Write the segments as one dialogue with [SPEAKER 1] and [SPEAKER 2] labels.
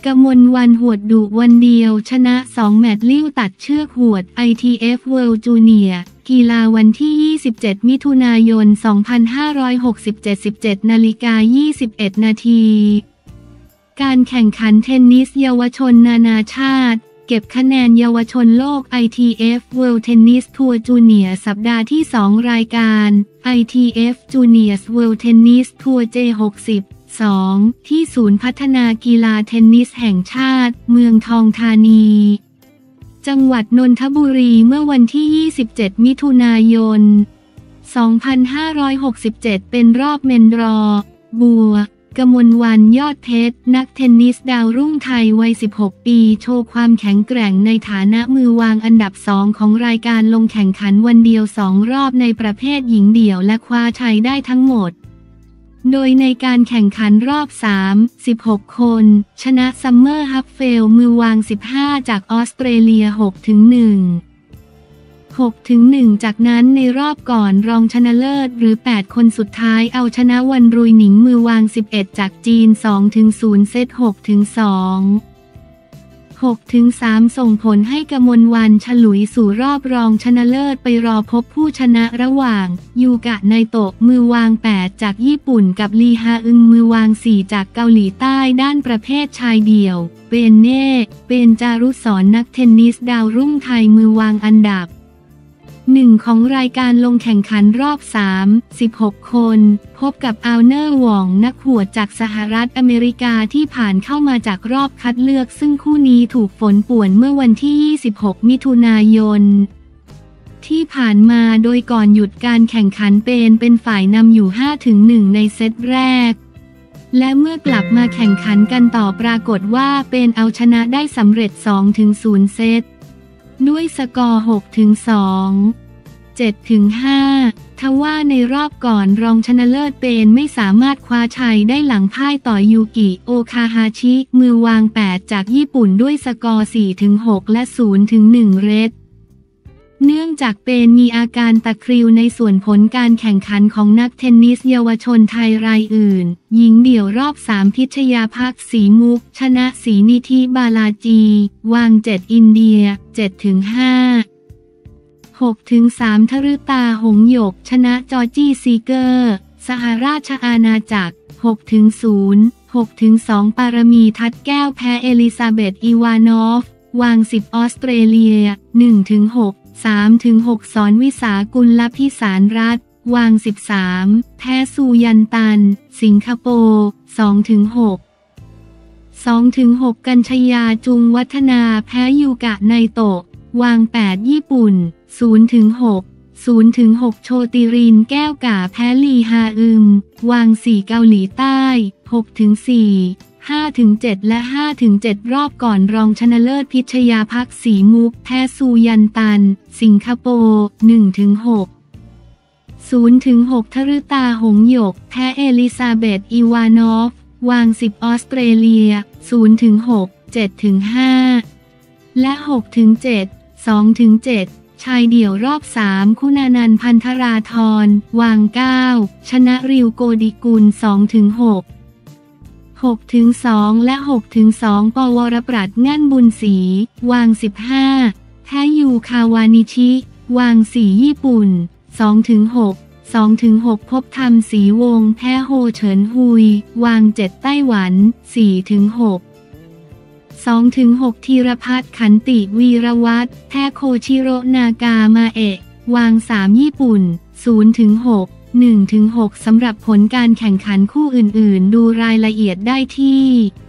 [SPEAKER 1] กมลวรรณหวดดุวันเดียวชนะ2แมตช์ลิ้วตัดเชือกหวด ITF World Junior กีฬาวันที่ 27 มิถุนายน 2567 17:21 นาทีการแข่งขันเทนนิสเยาวชนนานาชาติเก็บคะแนนเยาวชนโลก ITF World Tennis Tour Junior สัปดาห์ที่ 2 รายการ ITF Juniors World Tennis Tour J60 2ที่ศูนย์พัฒนากีฬาเทนนิสแห่งชาติเมืองทองธานีจังหวัดนนทบุรีเมื่อวันที่ 27 มิถุนายน 2567 เป็นรอบเมนดรอบัวกมลวรรณยอดเพชรนักเทนนิสดาวรุ่งไทยวัย 16 ปีโชว์ความแข็งแกร่งในฐานะมือวางอันดับ 2 ของรายการลงแข่งขันวันเดียว 2 รอบในประเภทหญิงเดี่ยวและคว้าชัยได้ทั้งหมดโดยในการแข่งขันรอบ 3 16 คนชนะซัมเมอร์ฮับเฟลมือวาง 15 จากออสเตรเลีย 6-1 จากนั้นในรอบก่อนรองชนะเลิศหรือ 8 คนสุดท้ายเอาชนะวันรุยหนิงมือวาง 11 จากจีน 2-0 เซต 6-2 6-3 ส่งผลให้กมลวรรณฉลุยสู่รอบรองชนะเลิศไปรอพบผู้ชนะระหว่างยูกะไนโตะมือวาง 8 จากญี่ปุ่นกับลีฮาอึงมือวาง 4 จากเกาหลีใต้ด้านประเภทชายเดี่ยวเเป็นจารุศรนักเทนนิสดาวรุ่งไทยมือวางอันดับ1ของรายการลงแข่งขันรอบ 3 16 คนพบกับอัลเนอร์หว่องนักหวดจากสหรัฐอเมริกาที่ผ่านเข้ามาจากรอบคัดเลือกซึ่งคู่นี้ถูกฝนป่วนเมื่อวันที่ 26 มิถุนายนที่ผ่านมาโดยก่อนหยุดการแข่งขันเป็นฝ่ายนำอยู่ 5-1 ในเซตแรกและเมื่อกลับมาแข่งขันกันต่อปรากฏว่าเป็นเอาชนะได้สำเร็จ 2-0 เซตด้วยสกอร์ 6-2 7-5 ทว่าในรอบก่อนรองชนะเลิศเป็นไม่สามารถคว้าชัยได้หลังพ่ายต่อยูกิโอคาฮาชิมือวาง 8 จากญี่ปุ่นด้วยสกอร์ 4-6 และ 0-1 เรตเนื่องจากเป็นมีอาการตะคริวในส่วนผลการแข่งขันของนักเทนนิสเยาวชนไทยรายอื่นหญิงเดี่ยวรอบ 3 พิชยาภักดิ์ศรีมุกชนะศรีนิธิบาลาจีวาง 7 อินเดีย 7-5 6-3 ทฤตาหงส์หยกชนะจอร์จี้ซีเกอร์สหราชอาณาจักร 6-0 6-2 ปารมีทัดแก้วแพ้เอลิซาเบธอีวานอฟวาง 10 ออสเตรเลีย 1-6 3-6 สอนวิสากุลพิสารรัฐวาง 13 แพ้ซูยันตันสิงคโปร์ 2-6 2-6 กัญชยาจุงวัฒนาแพ้ยูกะไนโตะวาง 8 ญี่ปุ่น 0-6 0-6 โชติรินแก้วก่าแพ้ลีฮาอึมวาง 4 เกาหลีใต้ 6-4 5-7 และ 5-7 รอบก่อนรองชนะเลิศพิชยาภักดิ์ศรีมุกแพ้ซูยันตันสิงคโปร์ 1-6 0-6 ทฤตาหงส์หยกแพ้เอลิซาเบธอีวานอฟวาง 10 ออสเตรเลีย 0-6 7-5 และ 6-7 2-7 ชายเดี่ยวรอบ 3 คุณานันท์พันธราธรวาง 9 ชนะริวโกดิกุล 2-6 6-2 และ 6-2 ปวรปรัชงั่นบุญศรีวาง 15 แพ้ยูคาวานิชิวาง 4 ญี่ปุ่น 2-6 2-6 พบธรรมศรีวงศ์แพ้โฮเฉินฮุยวาง 7 ไต้หวัน 4-6 2-6 ธีรพัฒน์ขันติวีรวัฒน์แพ้โคชิโรนากามาเอะวาง 3 ญี่ปุ่น 0-6 1-6 สำหรับผลการแข่งขันคู่อื่นๆดูรายละเอียดได้ที่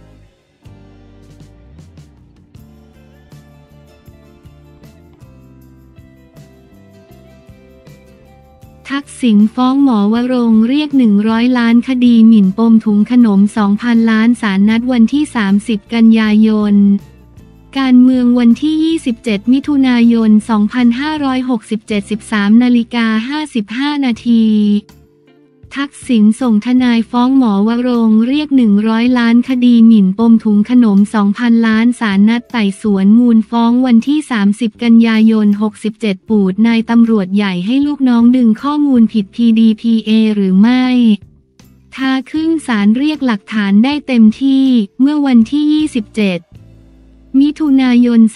[SPEAKER 1] ทักษิณฟ้องหมอวรงค์เรียก100 ล้านคดีหมิ่นปมถุงขนม 2,000 ล้านศาลนัดวันที่ 30 กันยายนการเมืองวันที่ 27 มิถุนายน 2567 13:55 นาทีทักษิณส่งทนายฟ้องหมอวรงค์เรียก100 ล้านคดีหมิ่นปมถุงขนม 2,000 ล้านศาลนัดไต่สวนมูลฟ้องวันที่ 30 กันยายน 67 ปูดนายตำรวจใหญ่ให้ลูกน้องดึงข้อมูลผิด PDPA หรือไม่ท้าขึ้นศาลเรียกหลักฐานได้เต็มที่เมื่อวันที่ 27 มิถุนายน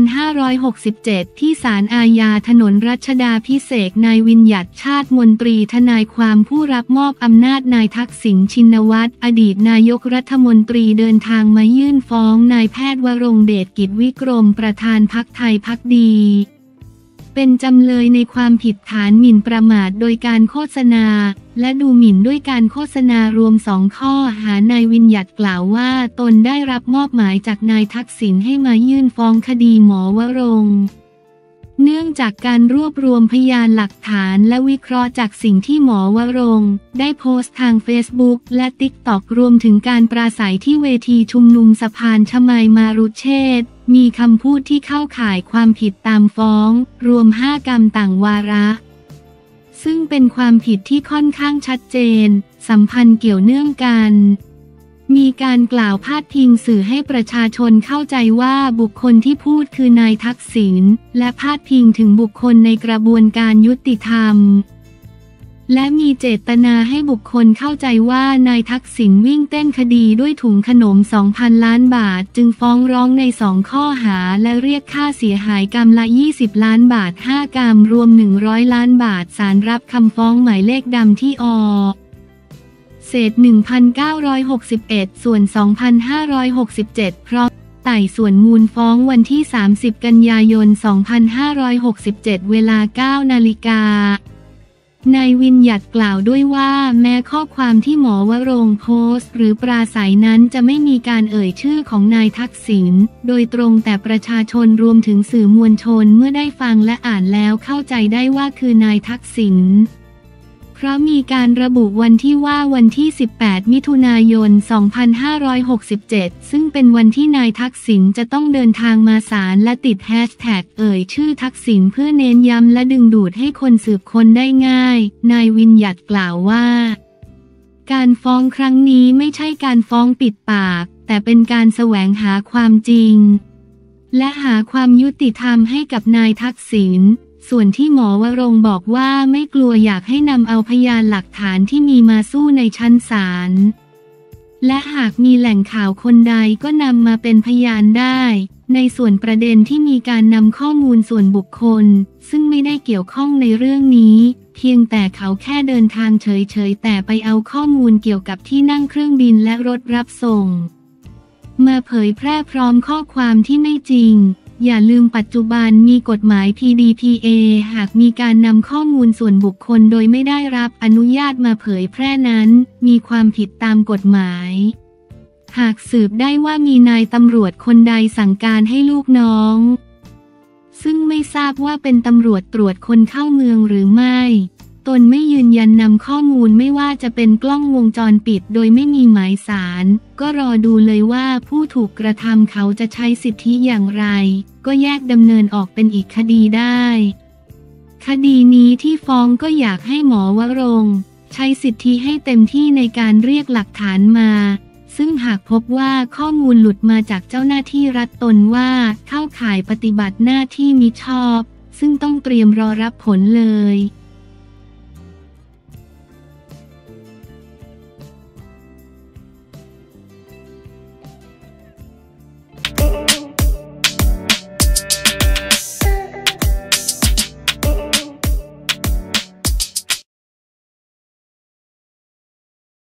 [SPEAKER 1] 2567 ที่ศาลอาญาถนนรัชดาภิเษกนายวิญญัติชาติมนตรีทนายความผู้รับมอบอำนาจนายทักษิณชินวัตรอดีตนายกรัฐมนตรีเดินทางมายื่นฟ้องนายแพทย์วรงค์เดชกิจวิกรมประธานพรรคไทยภักดีเป็นจำเลยในความผิดฐานหมิ่นประมาทโดยการโฆษณาและดูหมิ่นด้วยการโฆษณารวม2ข้อหานายวิญญัติกล่าวว่าตนได้รับมอบหมายจากนายทักษิณให้มายื่นฟ้องคดีหมอวรงค์เนื่องจากการรวบรวมพยานหลักฐานและวิเคราะห์จากสิ่งที่หมอวรงค์ได้โพสต์ทาง Facebook และ TikTok รวมถึงการปราศัยที่เวทีชุมนุมสะพานชมัยมารุเชษฐ์มีคำพูดที่เข้าข่ายความผิดตามฟ้องรวม5 กรรมต่างวาระซึ่งเป็นความผิดที่ค่อนข้างชัดเจนสัมพันธ์เกี่ยวเนื่องกันมีการกล่าวพาดพิงสื่อให้ประชาชนเข้าใจว่าบุคคลที่พูดคือนายทักษิณและพาดพิงถึงบุคคลในกระบวนการยุติธรรมและมีเจตนาให้บุคคลเข้าใจว่านายทักษิณวิ่งเต้นคดีด้วยถุงขนม 2,000 ล้านบาทจึงฟ้องร้องใน2 ข้อหาและเรียกค่าเสียหายกรรมละ20 ล้านบาท5 กรรมรวม100 ล้านบาทศาลรับคำฟ้องหมายเลขดำที่อ.เศษ 1961 ส่วน 2567 พร้อมไต่สวนมูลฟ้องวันที่ 30 กันยายน 2567 เวลา 9 นาฬิกานายวิญญัติกล่าวด้วยว่าแม้ข้อความที่หมอวรงค์โพสต์หรือปราศัยนั้นจะไม่มีการเอ่ยชื่อของนายทักษิณโดยตรงแต่ประชาชนรวมถึงสื่อมวลชนเมื่อได้ฟังและอ่านแล้วเข้าใจได้ว่าคือนายทักษิณเพราะมีการระบุวันที่ว่าวันที่ 18 มิถุนายน 2567 ซึ่งเป็นวันที่นายทักษิณจะต้องเดินทางมาศาลและติดแฮชแท็กเอ่ยชื่อทักษิณเพื่อเน้นย้ำและดึงดูดให้คนสืบค้นได้ง่ายนายวิญญัติกล่าวว่าการฟ้องครั้งนี้ไม่ใช่การฟ้องปิดปากแต่เป็นการแสวงหาความจริงและหาความยุติธรรมให้กับนายทักษิณส่วนที่หมอวรงค์บอกว่าไม่กลัวอยากให้นำเอาพยานหลักฐานที่มีมาสู้ในชั้นศาลและหากมีแหล่งข่าวคนใดก็นำมาเป็นพยานได้ในส่วนประเด็นที่มีการนำข้อมูลส่วนบุคคลซึ่งไม่ได้เกี่ยวข้องในเรื่องนี้เพียงแต่เขาแค่เดินทางเฉยๆแต่ไปเอาข้อมูลเกี่ยวกับที่นั่งเครื่องบินและรถรับส่งมาเผยแพร่พร้อมข้อความที่ไม่จริงอย่าลืมปัจจุบันมีกฎหมาย PDPA หากมีการนำข้อมูลส่วนบุคคลโดยไม่ได้รับอนุญาตมาเผยแพร่นั้นมีความผิดตามกฎหมายหากสืบได้ว่ามีนายตำรวจคนใดสั่งการให้ลูกน้องซึ่งไม่ทราบว่าเป็นตำรวจตรวจคนเข้าเมืองหรือไม่ตนไม่ยืนยันนำข้อมูลไม่ว่าจะเป็นกล้องวงจรปิดโดยไม่มีหมายศาลก็รอดูเลยว่าผู้ถูกกระทำเขาจะใช้สิทธิอย่างไรก็แยกดำเนินออกเป็นอีกคดีได้คดีนี้ที่ฟ้องก็อยากให้หมอวรงค์ใช้สิทธิให้เต็มที่ในการเรียกหลักฐานมาซึ่งหากพบว่าข้อมูลหลุดมาจากเจ้าหน้าที่รัฐตนว่าเข้าข่ายปฏิบัติหน้าที่มิชอบซึ่งต้องเตรียมรอรับผลเลย